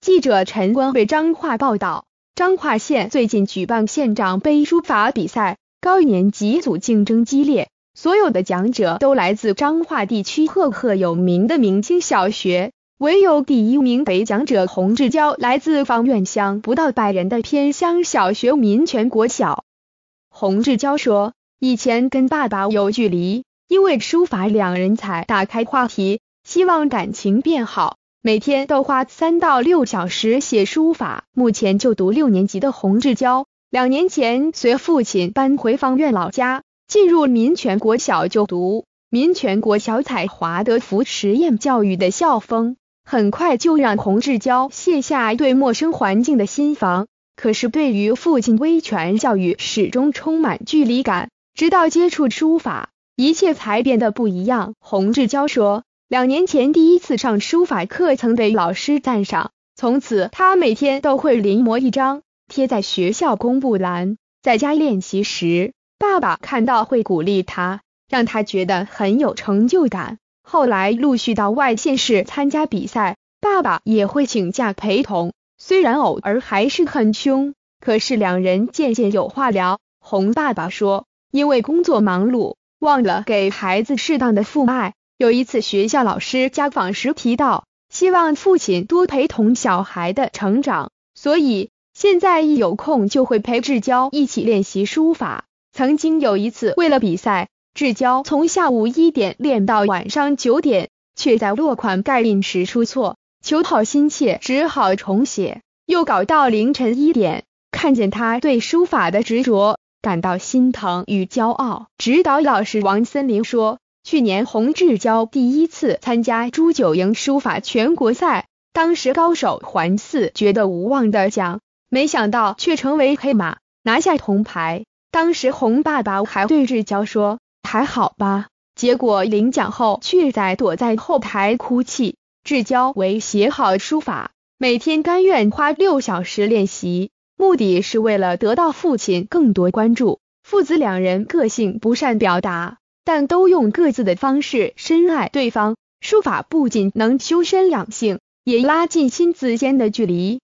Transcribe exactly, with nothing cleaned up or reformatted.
记者陈光为彰化报道，彰化县最近举办县长杯书法比赛，高年级组竞争激烈，所有的讲者都来自彰化地区赫赫有名的明清小学，唯有第一名北讲者洪志娇来自方院乡不到百人的偏乡小学民权国小。洪志娇说，以前跟爸爸有距离，因为书法两人才打开话题，希望感情变好，每天都花三到六小时写书法。目前就读六年级的洪志娇，两年前随父亲搬回方院老家，进入民权国小就读。民权国小采华德福实验教育的校风，很快就让洪志娇卸下对陌生环境的心防，可是对于父亲威权教育始终充满距离感，直到接触书法，一切才变得不一样。洪志娇说，两年前第一次上书法课曾被老师赞赏，从此他每天都会临摹一张，贴在学校公布栏，在家练习时，爸爸看到会鼓励他，让他觉得很有成就感。后来陆续到外县市参加比赛，爸爸也会请假陪同，虽然偶尔还是很凶，可是两人渐渐有话聊。洪爸爸说，因为工作忙碌，忘了给孩子适当的父爱。有一次学校老师家访时提到，希望父亲多陪同小孩的成长，所以现在一有空就会陪志娇一起练习书法。曾经有一次为了比赛，志娇从下午一点练到晚上九点，却在落款盖印时出错，求好心切，只好重写，又搞到凌晨一点。看见他对书法的执着，感到心疼与骄傲。指导老师王森林说，去年洪志娇第一次参加朱九营书法全国赛，当时高手环伺，觉得无望的奖，没想到却成为黑马，拿下铜牌。当时洪爸爸还对志娇说，还好吧，结果领奖后却在躲在后台哭泣。志娇为写好书法，每天甘愿花六小时练习，目的是为了得到父亲更多关注。父子两人个性不善表达，但都用各自的方式深爱对方。书法不仅能修身养性，也拉近亲子间的距离。